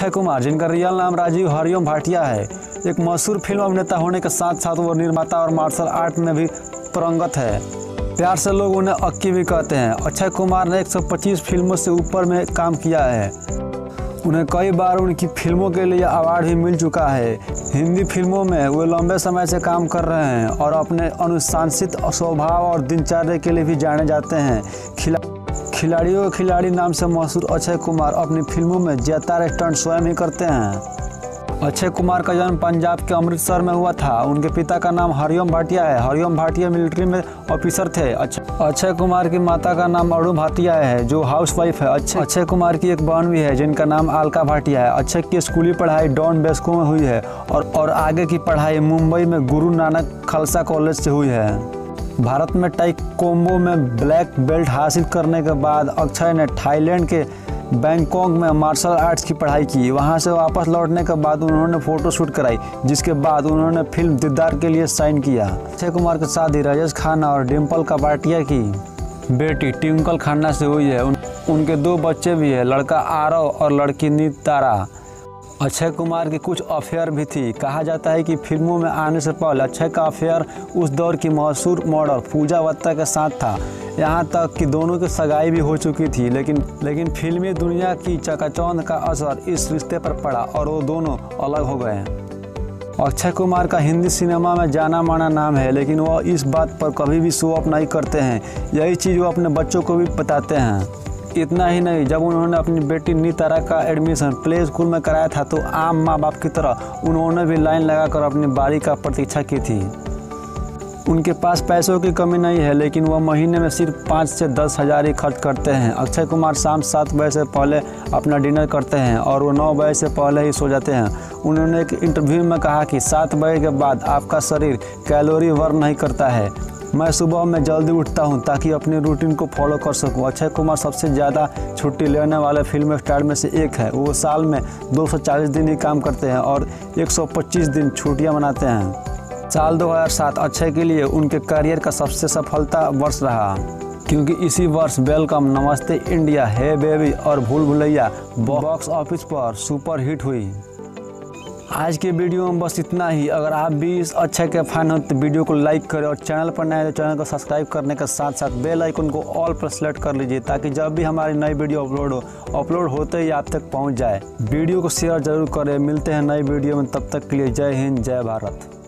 अक्षय कुमार, जिनका रियल नाम राजीव हरिओम भाटिया है, एक मशहूर फिल्म अभिनेता होने के साथ साथ वो निर्माता और मार्शल आर्ट में भी पारंगत है। प्यार से लोग उन्हें अक्की भी कहते हैं। अक्षय कुमार ने 125 फिल्मों से ऊपर में काम किया है। उन्हें कई बार उनकी फिल्मों के लिए अवार्ड भी मिल चुका है। हिंदी फिल्मों में वे लंबे समय से काम कर रहे हैं और अपने अनुशासित स्वभाव और दिनचर्या के लिए भी जाने जाते हैं। खिलाड़ियों के खिलाड़ी नाम से मशहूर अक्षय कुमार अपनी फिल्मों में ज़्यादातर स्टंट स्वयं ही करते हैं। अक्षय कुमार का जन्म पंजाब के अमृतसर में हुआ था। उनके पिता का नाम हरिओम भाटिया है। हरिओम भाटिया मिलिट्री में ऑफिसर थे। अक्षय कुमार की माता का नाम अड़ू भाटिया है, जो हाउसवाइफ है। अक्षय कुमार की एक बहन भी है, जिनका नाम अलका भाटिया है। अक्षय की स्कूली पढ़ाई डॉन बॉस्को में हुई है और आगे की पढ़ाई मुंबई में गुरु नानक खालसा कॉलेज से हुई है। भारत में ताइक्वांडो में ब्लैक बेल्ट हासिल करने के बाद अक्षय ने थाईलैंड के बैंकॉक में मार्शल आर्ट्स की पढ़ाई की। वहां से वापस लौटने के बाद उन्होंने फोटोशूट कराई, जिसके बाद उन्होंने फिल्म दीदार के लिए साइन किया। अक्षय कुमार की शादी राजेश खन्ना और डिम्पल कपाड़िया की बेटी ट्विंकल खन्ना से हुई है। उनके 2 बच्चे भी हैं, लड़का आरव और लड़की नीत तारा। अक्षय कुमार की कुछ अफेयर भी थी। कहा जाता है कि फिल्मों में आने से पहले अक्षय का अफेयर उस दौर की मशहूर मॉडल पूजा वत्ता के साथ था। यहाँ तक कि दोनों की सगाई भी हो चुकी थी, लेकिन फिल्मी दुनिया की चकाचौंध का असर इस रिश्ते पर पड़ा और वो दोनों अलग हो गए। अक्षय कुमार का हिंदी सिनेमा में जाना माना नाम है, लेकिन वह इस बात पर कभी भी शो ऑफ नहीं करते हैं। यही चीज़ वो अपने बच्चों को भी बताते हैं। इतना ही नहीं, जब उन्होंने अपनी बेटी नीत तारा का एडमिशन प्ले स्कूल में कराया था तो आम माँ बाप की तरह उन्होंने भी लाइन लगाकर अपनी बारी का प्रतीक्षा की थी। उनके पास पैसों की कमी नहीं है, लेकिन वह महीने में सिर्फ 5 से 10 हज़ार ही खर्च करते हैं। अक्षय कुमार शाम 7 बजे से पहले अपना डिनर करते हैं और वो 9 बजे से पहले ही सो जाते हैं। उन्होंने एक इंटरव्यू में कहा कि 7 बजे के बाद आपका शरीर कैलोरी बर्न नहीं करता है। मैं सुबह में जल्दी उठता हूं ताकि अपनी रूटीन को फॉलो कर सकूं। अक्षय कुमार सबसे ज़्यादा छुट्टी लेने वाले फिल्म स्टार में से एक है। वो साल में 240 दिन ही काम करते हैं और 125 दिन छुट्टियां मनाते हैं। साल 2007 अक्षय के लिए उनके करियर का सबसे सफलता वर्ष रहा, क्योंकि इसी वर्ष वेलकम, नमस्ते इंडिया, हे बेबी और भूल भुलैया बॉक्स ऑफिस पर सुपर हिट हुई। आज के वीडियो में बस इतना ही। अगर आप भी इस अक्षय के फैन हो तो वीडियो को लाइक करें और चैनल पर नए तो चैनल को सब्सक्राइब करने के साथ साथ बेल आइकन को ऑल पर सेलेक्ट कर लीजिए, ताकि जब भी हमारी नई वीडियो अपलोड होते ही आप तक पहुंच जाए। वीडियो को शेयर जरूर करें। मिलते हैं नई वीडियो में, तब तक के लिए जय हिंद, जय भारत।